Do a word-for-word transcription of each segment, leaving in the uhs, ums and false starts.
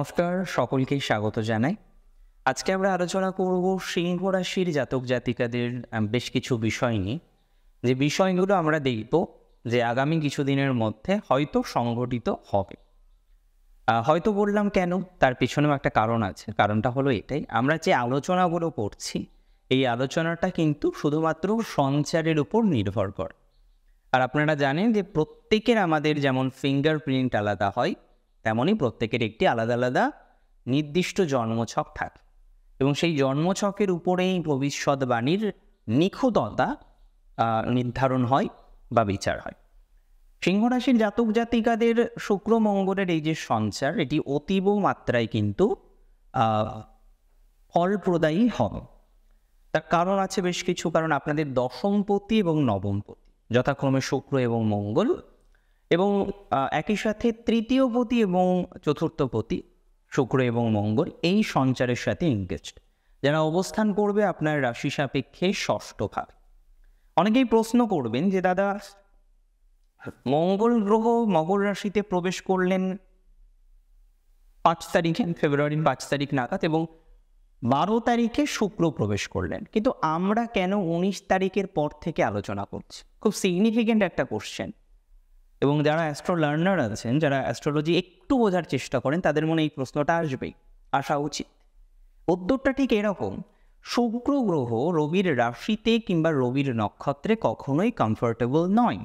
নমস্কার, সকলকেই স্বাগত জানাই। আজকে আমরা আলোচনা করব সিংহ রাশির জাতক জাতিকাদের আহ, বেশ কিছু বিষয় নিয়ে, যে বিষয়গুলো আমরা দেখব যে আগামী কিছুদিনের মধ্যে হয়তো সংঘটিত হবে। আহ, হয়তো বললাম কেন, তার পিছনেও একটা কারণ আছে। কারণটা হলো এটাই, আমরা যে আলোচনাগুলো করছি এই আলোচনাটা কিন্তু শুধুমাত্র সঞ্চারের উপর নির্ভর করে। আর আপনারা জানেন যে প্রত্যেকের আমাদের যেমন ফিঙ্গারপ্রিন্ট আলাদা হয়, তেমনই প্রত্যেকের একটি আলাদা আলাদা নির্দিষ্ট জন্মছক থাকে, এবং সেই জন্মছকের উপরেই ভবিষ্যৎবাণীর নিখুঁততা আহ, নির্ধারণ হয় বা বিচার হয়। সিংহ রাশির জাতক জাতিকাদের শুক্র মঙ্গলের এই যে সঞ্চার, এটি অতীব মাত্রায় কিন্তু আহ, ফলপ্রদায়ী হবে। তার কারণ আছে বেশ কিছু। কারণ আপনাদের দশমপতি এবং নবমপতি যথাক্রমে শুক্র এবং মঙ্গল, এবং আহ, একই সাথে তৃতীয়পতি এবং চতুর্থপতি শুক্র এবং মঙ্গল এই সঞ্চারের সাথে এনগেজড, যারা অবস্থান করবে আপনার রাশি সাপেক্ষে ষষ্ঠ ভাবে। অনেকেই প্রশ্ন করবেন যে দাদা, মঙ্গল গ্রহ মকর রাশিতে প্রবেশ করলেন পাঁচ তারিখে, ফেব্রুয়ারির পাঁচ তারিখ নাগাদ, এবং বারো তারিখে শুক্র প্রবেশ করলেন, কিন্তু আমরা কেন উনিশ তারিখের পর থেকে আলোচনা করছি? খুব সিগনিফিকেন্ট একটা কোশ্চেন। এবং যারা অ্যাস্ট্রো লার্নার আছেন, যারা অ্যাস্ট্রোলজি একটু বোঝার চেষ্টা করেন, তাদের মনে এই প্রশ্নটা আসবেই, আসা উচিত। উত্তরটা ঠিক এরকম: শুক্র গ্রহ রবির রাশিতে কিংবা রবির নক্ষত্রে কখনোই কমফোর্টেবল নয়।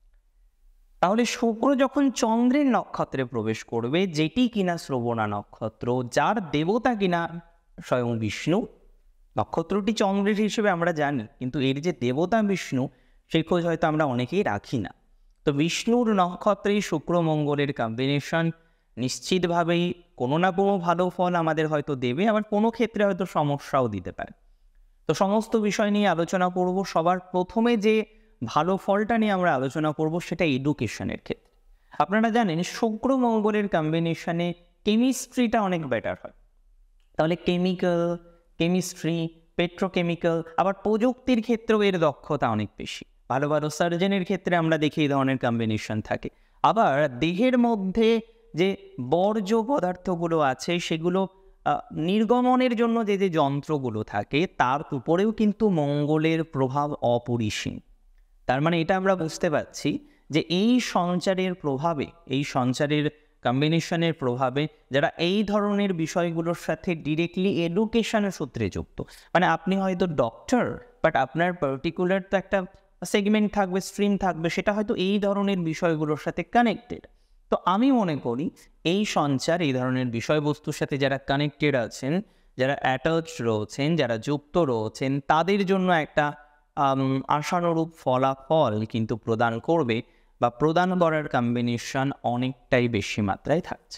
তাহলে শুক্র যখন চন্দ্রের নক্ষত্রে প্রবেশ করবে, যেটি কিনা শ্রবণা নক্ষত্র, যার দেবতা কিনা স্বয়ং বিষ্ণু, নক্ষত্রটি চন্দ্রের হিসেবে আমরা জানি, কিন্তু এর যে দেবতা বিষ্ণু সেই খোঁজ হয়তো আমরা অনেকেই রাখি না। তো বিষ্ণুর নক্ষত্রে শুক্র মঙ্গলের কম্বিনেশন নিশ্চিতভাবেই কোনো না কোনো ভালো ফল আমাদের হয়তো দেবে, আবার কোনো ক্ষেত্রে হয়তো সমস্যাও দিতে পারে। তো সমস্ত বিষয় নিয়ে আলোচনা করব। সবার প্রথমে যে ভালো ফলটা নিয়ে আমরা আলোচনা করব সেটা এডুকেশনের ক্ষেত্রে। আপনারা জানেন শুক্র মঙ্গলের কম্বিনেশনে কেমিস্ট্রিটা অনেক বেটার হয়। তাহলে কেমিক্যাল, কেমিস্ট্রি, পেট্রোকেমিক্যাল, আবার প্রযুক্তির ক্ষেত্রেও এর দক্ষতা অনেক বেশি। ভালো ভালো সার্জনের ক্ষেত্রে আমরা দেখি এই ধরনের কম্বিনেশন থাকে। আবার দেহের মধ্যে যে বর্জ্য পদার্থগুলো আছে সেগুলো নির্গমনের জন্য যে যে যন্ত্রগুলো থাকে তার উপরেও কিন্তু মঙ্গলের প্রভাব অপরিসীম। তার মানে এটা আমরা বুঝতে পারছি যে এই সঞ্চারের প্রভাবে, এই সঞ্চারের কম্বিনেশনের প্রভাবে যারা এই ধরনের বিষয়গুলোর সাথে ডিরেক্টলি এডুকেশনের সূত্রে যুক্ত, মানে আপনি হয়তো ডক্টর, বাট আপনার পার্টিকুলার তো একটা সেগমেন্ট থাকবে, স্ট্রিম থাকবে, সেটা হয়তো এই ধরনের বিষয়গুলোর সাথে কানেক্টেড। তো আমি মনে করি এই সঞ্চার, এই ধরনের বিষয়বস্তুর সাথে যারা কানেক্টেড আছেন, যারা অ্যাটাচ রয়েছেন, যারা যুক্ত রয়েছেন, তাদের জন্য একটা আশানুরূপ ফলাফল কিন্তু প্রদান করবে, বা প্রদান করার কম্বিনেশন অনেকটাই বেশি মাত্রায় থাকছে।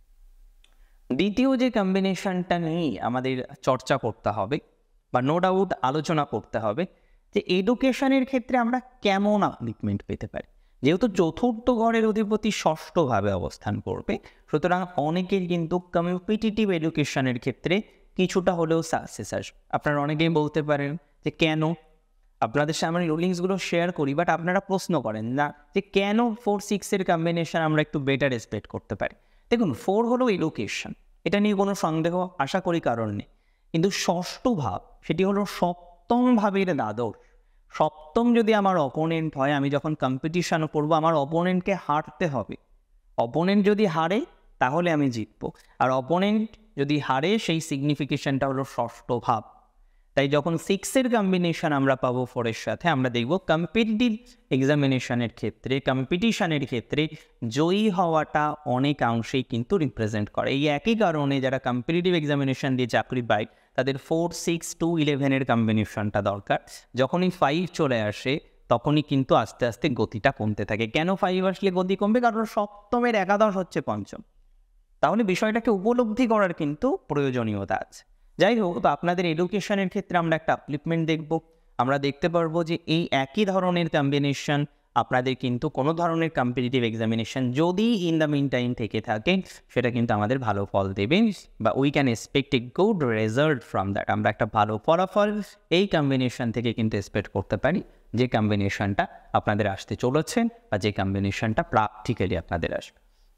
দ্বিতীয় যে কম্বিনেশনটা নিয়ে আমাদের চর্চা করতে হবে বা নো ডাউট আলোচনা করতে হবে, যে এডুকেশনের ক্ষেত্রে আমরা কেমন আপলিফমেন্ট পেতে পারি। যেহেতু চতুর্থ ঘরের অধিপতি ষষ্ঠভাবে অবস্থান করবে, সুতরাং অনেকের কিন্তু কম্পিটিটিভ এডুকেশনের ক্ষেত্রে কিছুটা হলেও সাকসেস আসবে। আপনারা অনেকেই বলতে পারেন যে কেন, আপনাদের সামনে রুলিংসগুলো শেয়ার করি, বাট আপনারা প্রশ্ন করেন না যে কেন ফোর সিক্সের কম্বিনেশন আমরা একটু বেটার এক্সপেক্ট করতে পারি। দেখুন, ফোর হলো এডুকেশন, এটা নিয়ে কোনো সন্দেহ আশা করি কারণ নেই। কিন্তু ষষ্ঠ ভাব, সেটি হলো সপ্তম ভাবের দ্বাদশ। সপ্তম যদি আমার অপোনেন্ট হয়, আমি যখন কম্পিটিশন করবো, আমার অপোনেন্টকে হারতে হবে। অপোনেন্ট যদি হারে তাহলে আমি জিতবো, আর অপোনেন্ট যদি হারে সেই সিগনিফিকেশনটা হলো ষষ্ঠ ভাব। তাই যখন সিক্সের কম্বিনেশন আমরা পাবো ফোরের সাথে, আমরা দেখব কম্পিটিটিভ এক্সামিনেশনের ক্ষেত্রে, কম্পিটিশনের ক্ষেত্রে জয়ী হওয়াটা অনেকাংশেই কিন্তু রিপ্রেজেন্ট করে। এই একই কারণে যারা কম্পিটিটিভ এক্সামিনেশন দিয়ে চাকরি পায় তাদের ফোর সিক্স টু ইলেভেনের কম্বিনেশনটা দরকার। যখনই ফাইভ চলে আসে তখনই কিন্তু আস্তে আস্তে গতিটা কমতে থাকে। কেন ফাইভ আসলে গতি কমবে? কারণ সপ্তমের একাদশ হচ্ছে পঞ্চম। তাহলে বিষয়টাকে উপলব্ধি করার কিন্তু প্রয়োজনীয়তা আছে। যাই হোক, তো আপনাদের এডুকেশনের ক্ষেত্রে আমরা একটা আপলিফমেন্ট দেখব। আমরা দেখতে পারবো যে এই একই ধরনের কম্বিনেশন আপনাদের কিন্তু কোনো ধরনের কম্পিটিটিভ এক্সামিনেশন যদি ইন দ্য মিন টাইম থেকে থাকে, সেটা কিন্তু আমাদের ভালো ফল দেবে, বা we can expect a good result from that. আমরা একটা ভালো ফলাফল এই কম্বিনেশন থেকে কিন্তু এক্সপেক্ট করতে পারি, যে কম্বিনেশনটা আপনাদের আসতে চলেছে বা যে কম্বিনেশনটা প্র্যাকটিক্যালি আপনাদের আসবে।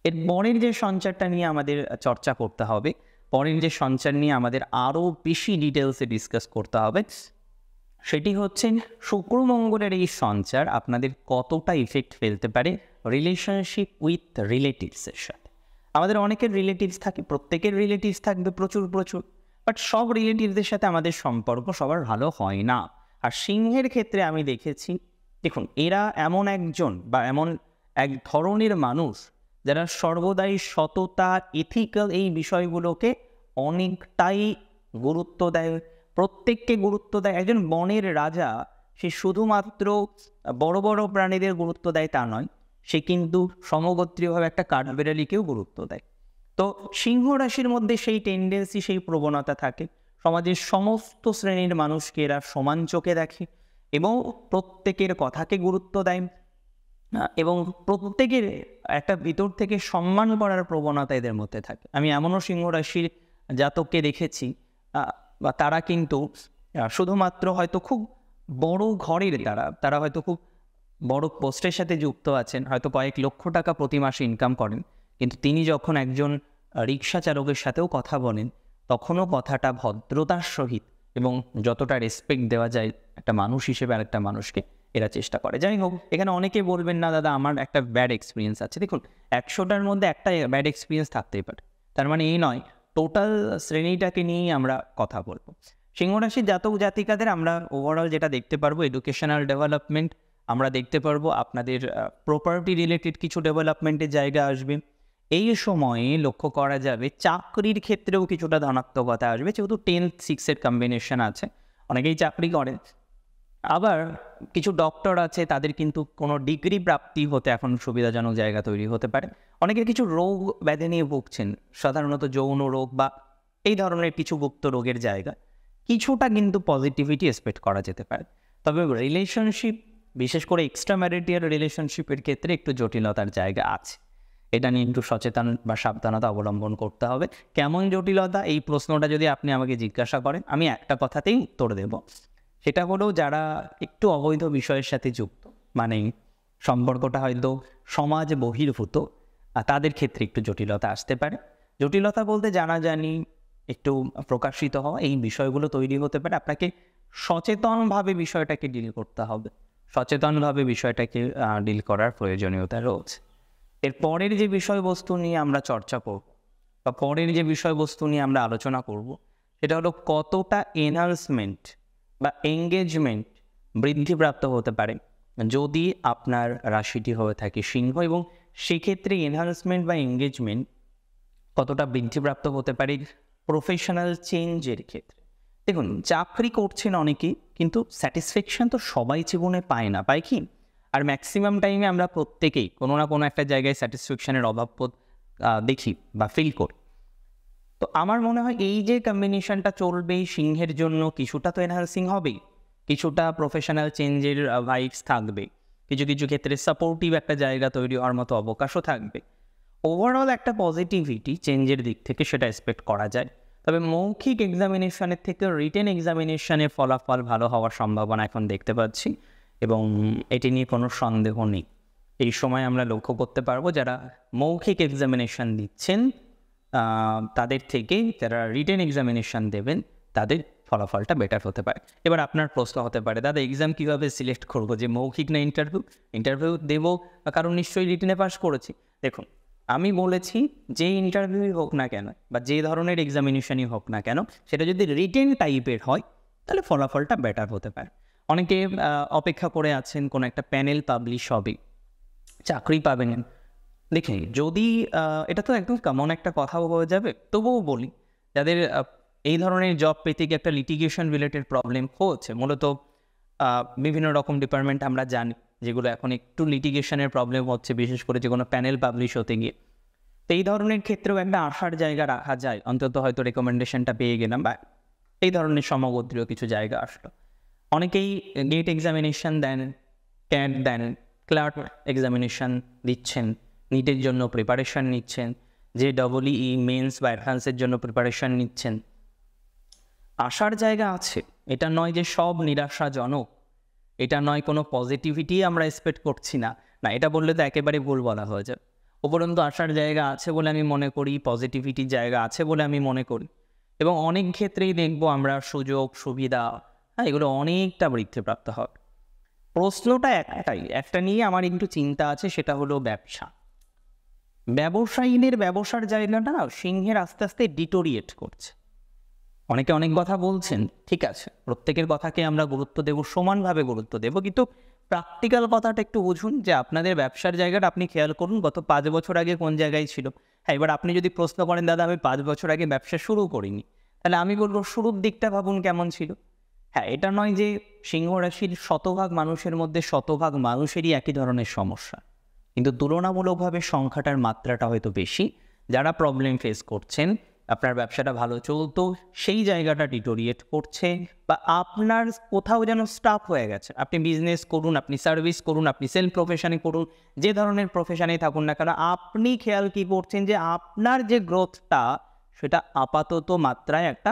এর পরের যে সঞ্চারটা নিয়ে আমাদের চর্চা করতে হবে, পরের যে সঞ্চার নিয়ে আমাদের আরও বেশি ডিটেলসে ডিসকাস করতে হবে, সেটি হচ্ছে শুক্র মঙ্গলের এই সঞ্চার আপনাদের কতটা ইফেক্ট ফেলতে পারে রিলেশনশিপ উইথ রিলেটিভসের সাথে। আমাদের অনেকের রিলেটিভস থাকে, প্রত্যেকের রিলেটিভস থাকবে প্রচুর প্রচুর, বাট সব রিলেটিভসদের সাথে আমাদের সম্পর্ক সবার ভালো হয় না। আর সিংহের ক্ষেত্রে আমি দেখেছি, দেখুন এরা এমন একজন বা এমন এক ধরনের মানুষ যারা সর্বদাই সততা, এথিক্যাল এই বিষয়গুলোকে অনেকটাই গুরুত্ব দেয়, প্রত্যেককে গুরুত্ব দেয়। একজন বনের রাজা, সে শুধুমাত্র বড় বড় প্রাণীদের গুরুত্ব দেয় তা নয়, সে কিন্তু সমগোত্রীয়ভাবে একটা কাঠবেড়ালিকেও গুরুত্ব দেয়। তো সিংহ রাশির মধ্যে সেই টেন্ডেন্সি, সেই প্রবণতা থাকে। সমাজের সমস্ত শ্রেণীর মানুষকে এরা সমান চোখে দেখে এবং প্রত্যেকের কথাকে গুরুত্ব দেয় এবং প্রত্যেকের একটা ভিতর থেকে সম্মান করার প্রবণতা এদের মধ্যে থাকে। আমি এমনও সিংহ রাশির জাতককে দেখেছি, বা তারা কিন্তু শুধুমাত্র হয়তো খুব বড় ঘরের, তারা তারা হয়তো খুব বড় পোস্টের সাথে যুক্ত আছেন, হয়তো কয়েক লক্ষ টাকা প্রতি মাসে ইনকাম করেন, কিন্তু তিনি যখন একজন রিক্সা চালকের সাথেও কথা বলেন, তখনও কথাটা ভদ্রতার সহিত এবং যতটা রেসপেক্ট দেওয়া যায় একটা মানুষ হিসেবে আর একটা মানুষকে, এরা চেষ্টা করে। যাই হোক, এখানে অনেকে বলবেন না দাদা আমার একটা ব্যাড এক্সপিরিয়েন্স আছে। দেখুন, একশোটার মধ্যে একটা ব্যাড এক্সপিরিয়েন্স থাকতেই পারে, তার মানে এই নয় টোটাল শ্রেণীটাকে নিয়েই আমরা কথা বলবো। সিংহ রাশির জাতক জাতিকাদের আমরা ওভারঅল যেটা দেখতে পারবো, এডুকেশনাল ডেভেলপমেন্ট আমরা দেখতে পারবো, আপনাদের প্রপার্টি রিলেটেড কিছু ডেভেলপমেন্টের জায়গা আসবে। এই সময়ে লক্ষ্য করা যাবে চাকরির ক্ষেত্রেও কিছুটা ধনাত্মকতা আসবে, যেহেতু টেন সিক্সের কম্বিনেশন আছে, অনেকেই চাকরি করে। আবার কিছু ডক্টর আছে, তাদের কিন্তু কোনো ডিগ্রি প্রাপ্তি হতে এখন সুবিধাজনক জায়গা তৈরি হতে পারে। অনেকের কিছু রোগ ব্যাধি নিয়ে ভুগছেন, সাধারণত যৌন রোগ বা এই ধরনের কিছু গুপ্ত রোগের জায়গা, কিছুটা কিন্তু পজিটিভিটি এক্সপেক্ট করা যেতে পারে। তবে রিলেশনশিপ, বিশেষ করে এক্সট্রা ম্যারিটাল রিলেশনশিপের ক্ষেত্রে একটু জটিলতার জায়গা আছে, এটা নিয়ে একটু সচেতন বা সাবধানতা অবলম্বন করতে হবে। কেমন জটিলতা, এই প্রশ্নটা যদি আপনি আমাকে জিজ্ঞাসা করেন, আমি একটা কথাতেই উত্তর দেব, সেটা হলো যারা একটু অবৈধ বিষয়ের সাথে যুক্ত, মানে সম্পর্কটা হয়তো সমাজ বহির্ভূত, তাদের ক্ষেত্রে একটু জটিলতা আসতে পারে। জটিলতা বলতে জানাজানি, একটু প্রকাশিত হওয়া, এই বিষয়গুলো তৈরি হতে পারে। আপনাকে সচেতনভাবে বিষয়টাকে ডিল করতে হবে, সচেতনভাবে বিষয়টাকে ডিল করার প্রয়োজনীয়তা রয়েছে। এর পরের যে বিষয়বস্তু নিয়ে আমরা চর্চা করব বা পরের যে বিষয়বস্তু নিয়ে আমরা আলোচনা করব, সেটা হলো কতটা এনহান্সমেন্ট বা এঙ্গেজমেন্ট বৃদ্ধিপ্রাপ্ত হতে পারে যদি আপনার রাশিটি হয়ে থাকে সিংহ, এবং সেক্ষেত্রে এনহান্সমেন্ট বা এঙ্গেজমেন্ট কতটা বৃদ্ধিপ্রাপ্ত হতে পারে প্রফেশনাল চেঞ্জের ক্ষেত্রে। দেখুন, চাকরি করছেন অনেকেই, কিন্তু স্যাটিসফ্যাকশন তো সবাই জীবনে পায় না, পায় কি? আর ম্যাক্সিমাম টাইমে আমরা প্রত্যেকেই কোনো না কোনো একটা জায়গায় স্যাটিসফ্যাকশনের অভাব দেখি বা ফিল করি। তো আমার মনে হয় এই যে কম্বিনেশনটা চলবে সিংহের জন্য, কিছুটা তো এনহান্সিং হবেই, কিছুটা প্রফেশনাল চেঞ্জের ভাইবস থাকবে, কিছু কিছু ক্ষেত্রে সাপোর্টিভ একটা জায়গা তৈরি হওয়ার মতো অবকাশও থাকবে। ওভারঅল একটা পজিটিভিটি চেঞ্জের দিক থেকে সেটা এক্সপেক্ট করা যায়। তবে মৌখিক এক্সামিনেশনের থেকে রিটেন এক্সামিনেশনের ফলাফল ভালো হওয়ার সম্ভাবনা এখন দেখতে পাচ্ছি, এবং এটি নিয়ে কোনো সন্দেহ নেই। এই সময় আমরা লক্ষ্য করতে পারবো যারা মৌখিক এক্সামিনেশন দিচ্ছেন তাদের থেকে যারা রিটেন এক্সামিনেশন দেবেন তাদের ফলাফলটা বেটার হতে পারে। এবার আপনার প্রশ্ন হতে পারে, দাদা এক্সাম কীভাবে সিলেক্ট করবো, যে মৌখিক না ইন্টারভিউ? ইন্টারভিউ দেবো কারণ নিশ্চয়ই রিটেনে পাস করেছি। দেখুন, আমি বলেছি যে ইন্টারভিউই হোক না কেন বা যে ধরনের এক্সামিনেশনই হোক না কেন, সেটা যদি রিটেন টাইপের হয় তাহলে ফলাফলটা বেটার হতে পারে। অনেকে অপেক্ষা করে আছেন কোনো একটা প্যানেল পাবলিশ হবে, চাকরি পাবেন। দেখুন, যদি এটা তো একদম কমন একটা কথাও হয়ে যাবে, তবুও বলি যাদের এই ধরনের জব পেতে গিয়ে একটা লিটিগেশন রিলেটেড প্রবলেম হচ্ছে, মূলত বিভিন্ন রকম ডিপার্টমেন্ট আমরা জানি যেগুলো এখন একটু লিটিগেশনের প্রবলেম হচ্ছে, বিশেষ করে যে কোনো প্যানেল পাবলিশ হতে গিয়ে। তো এই ধরনের ক্ষেত্রেও একটা আশার জায়গা রাখা যায়, অন্তত হয়তো রেকমেন্ডেশনটা পেয়ে গেলাম বা এই ধরনের সমগোত্রীয় কিছু জায়গা আসলো। অনেকেই গেট এক্সামিনেশন দেন, ক্যাট দেন, ক্লার্ক এক্সামিনেশন দিচ্ছেন, নিটের জন্য প্রিপারেশান নিচ্ছেন, যে ডবল ই মেন্স বা অ্যাডভান্সের জন্য প্রিপারেশান নিচ্ছেন। আশার জায়গা আছে, এটা নয় যে সব নিরাশাজনক, এটা নয় কোনো পজিটিভিটি আমরা এক্সপেক্ট করছি না, না এটা বললে তো একেবারে ভুল বলা হয়ে যাবে। উপরন্তু আসার জায়গা আছে বলে আমি মনে করি, পজিটিভিটির জায়গা আছে বলে আমি মনে করি। এবং অনেক ক্ষেত্রেই দেখবো আমরা সুযোগ সুবিধা, হ্যাঁ, এগুলো অনেকটা বৃদ্ধিপ্রাপ্ত হবে। প্রশ্নটা একটাই, একটা নিয়ে আমার একটু চিন্তা আছে, সেটা হলো ব্যবসা। ব্যবসায়ীদের ব্যবসার জায়গাটা না সিংহের আস্তে আস্তে ডিটোরিয়েট করছে। অনেকে অনেক কথা বলছেন, ঠিক আছে, প্রত্যেকের কথাকে আমরা গুরুত্ব দেব, সমানভাবে গুরুত্ব দেব, কিন্তু প্র্যাকটিক্যাল কথাটা একটু বুঝুন যে আপনাদের ব্যবসার জায়গাটা আপনি খেয়াল করুন গত পাঁচ বছর আগে কোন জায়গায় ছিল। হ্যাঁ, এবার আপনি যদি প্রশ্ন করেন দাদা আমি পাঁচ বছর আগে ব্যবসা শুরু করিনি, তাহলে আমি বলবো শুরুর দিকটা ভাবুন কেমন ছিল। হ্যাঁ, এটা নয় যে সিংহ রাশির শতভাগ মানুষের মধ্যে শতভাগ মানুষেরই একই ধরনের সমস্যা, কিন্তু তুলনামূলকভাবে সংখ্যাটার মাত্রাটা হয়তো বেশি। যারা প্রবলেম ফেস করছেন, আপনার ব্যবসাটা ভালো চলতো, সেই জায়গাটা ডিটোরিয়েট করছে, বা আপনার কোথাও যেন স্টাফ হয়ে গেছে। আপনি বিজনেস করুন, আপনি সার্ভিস করুন, আপনি সেলফ প্রফেশনে করুন, যে ধরনের প্রফেশনেই থাকুন না কেন, আপনি খেয়াল কি করছেন যে আপনার যে গ্রোথটা সেটা আপাতত মাত্রায় একটা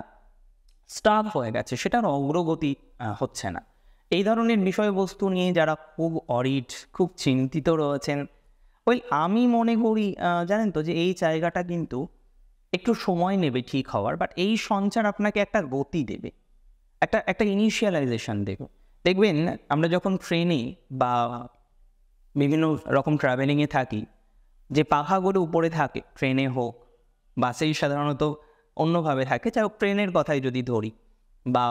স্টাফ হয়ে গেছে, সেটার অগ্রগতি হচ্ছে না। এই ধরনের বিষয়বস্তু নিয়ে যারা খুব অরিড, খুব চিন্তিত রয়েছেন, ওই আমি মনে করি জানেন তো যে এই জায়গাটা কিন্তু একটু সময় নেবে ঠিক হওয়ার, বাট এই সঞ্চার আপনাকে একটা গতি দেবে, একটা একটা ইনিশিয়ালাইজেশন দেবে। দেখবেন আমরা যখন ট্রেনে বা বিভিন্ন রকম ট্রাভেলিংয়ে থাকি, যে পাখাগুলো উপরে থাকে, ট্রেনে হোক বাসেই সাধারণত অন্যভাবে থাকে, চাই হোক ট্রেনের কথাই যদি ধরি, বা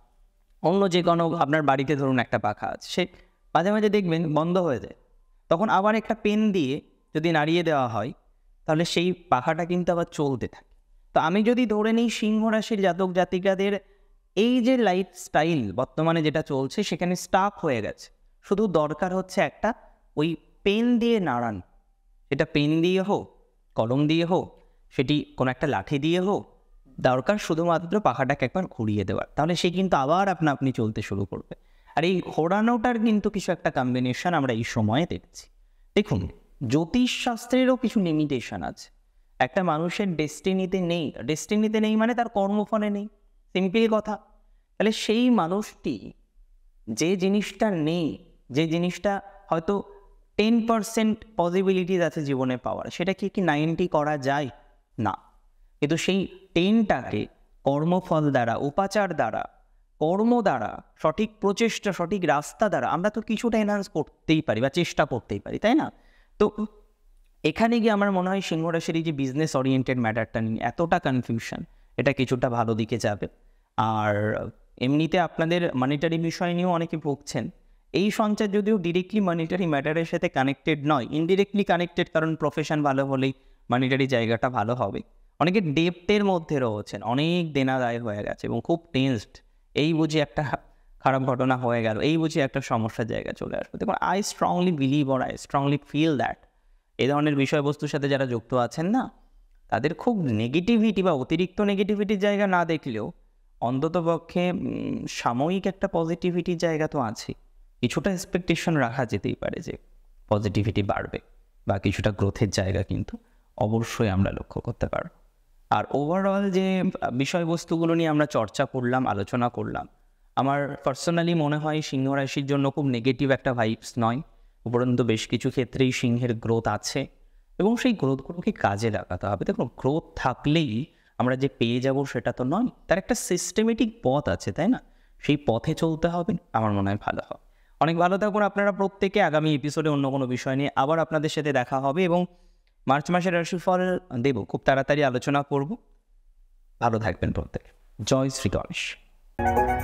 অন্য যে কোনো আপনার বাড়িতে ধরুন একটা পাখা আছে, সে মাঝে মাঝে দেখবেন বন্ধ হয়ে যায়, তখন আবার একটা পেন দিয়ে যদি নাড়িয়ে দেওয়া হয় তাহলে সেই পাখাটা কিন্তু আবার চলতে থাকে। তো আমি যদি ধরে নিই সিংহ রাশির জাতক জাতিকাদের এই যে লাইফস্টাইল বর্তমানে যেটা চলছে সেখানে স্টাক হয়ে গেছে, শুধু দরকার হচ্ছে একটা ওই পেন দিয়ে নাড়ান, সেটা পেন দিয়ে হোক, কলম দিয়ে হোক, সেটি কোনো একটা লাঠি দিয়ে হোক, দরকার শুধুমাত্র পাখাটাকে একবার ঘুরিয়ে দেওয়ার, তাহলে সে কিন্তু আবার আপনা আপনি চলতে শুরু করবে। আর এই ঘোরানোটার কিন্তু কিছু একটা কম্বিনেশন আমরা এই সময়ে দেখছি। দেখুন, জ্যোতিষশাস্ত্রেরও কিছু লিমিটেশন আছে। একটা মানুষের ডেস্টিনিতে নেই, ডেস্টিনিতে নেই মানে তার কর্মফলে নেই, সিম্পল কথা। তাহলে সেই মানুষটি যে জিনিসটা নেই, যে জিনিসটা হয়তো টেন পার্সেন্ট পসিবিলিটিস আছে জীবনে পাওয়ার, সেটা কি কি নাইনটি করা যায় না, কিন্তু সেই টেনটাকে কর্মফল দ্বারা, উপাচার দ্বারা, কর্ম দ্বারা, সঠিক প্রচেষ্টা, সঠিক রাস্তা দ্বারা আমরা তো কিছুটা এনহান্স করতেই পারি বা চেষ্টা করতেই পারি, তাই না? তো এখানে গিয়ে আমার মনে হয় সিংহ রাশির এই যে বিজনেস ওরিয়েন্টেড ম্যাটারটা নিয়ে এতটা কনফিউশন, এটা কিছুটা ভালো দিকে যাবে। আর এমনিতে আপনাদের মনিটারি বিষয় নিয়েও অনেকে ভুগছেন। এই সঞ্চার যদিও ডিরেক্টলি মনিটারি ম্যাটারের সাথে কানেক্টেড নয়, ইনডিরেক্টলি কানেক্টেড, কারণ প্রফেশন ভালো হলেই মনিটারি জায়গাটা ভালো হবে। অনেকে ডেপ্টের মধ্যে রয়েছেন, অনেক দেনা দায় হয়ে গেছে এবং খুব টেনসড, এই বুঝি একটা খারাপ ঘটনা হয়ে গেল, এই বুঝি একটা সমস্যার জায়গা চলে আসবে। দেখুন, I strongly believe or I strongly feel that এই ধরনের বিষয়বস্তুর সাথে যারা যুক্ত আছেন না, তাদের খুব নেগেটিভিটি বা অতিরিক্ত নেগেটিভিটির জায়গা না দেখলেও অন্ততপক্ষে সাময়িক একটা পজিটিভিটির জায়গা তো আছে। কিছুটা এক্সপেকটেশন রাখা যেতেই পারে যে পজিটিভিটি বাড়বে বা কিছুটা গ্রোথের জায়গা কিন্তু অবশ্যই আমরা লক্ষ্য করতে পারব। আর ওভারঅল যে বিষয়বস্তুগুলো নিয়ে আমরা চর্চা করলাম, আলোচনা করলাম, আমার পার্সোনালি মনে হয় সিংহ রাশির জন্য খুব নেগেটিভ একটা ভাইবস নয়, উপরন্তু বেশ কিছু ক্ষেত্রেই সিংহের গ্রোথ আছে এবং সেই গ্রোথগুলোকে কাজে লাগাতে হবে। দেখুন, গ্রোথ থাকলেই আমরা যে পেয়ে যাব সেটা তো নয়, তার একটা সিস্টেমেটিক পথ আছে, তাই না? সেই পথে চলতে হবে, আমার মনে হয় ভালো হবে। অনেক ভালো থাকুন আপনারা প্রত্যেকে। আগামী এপিসোডে অন্য কোনো বিষয় নিয়ে আবার আপনাদের সাথে দেখা হবে এবং মার্চ মাসের রাশিফল দেব, খুব তাড়াতাড়ি আলোচনা করব। ভালো থাকবেন প্রত্যেকে। জয় শ্রী গণেশ।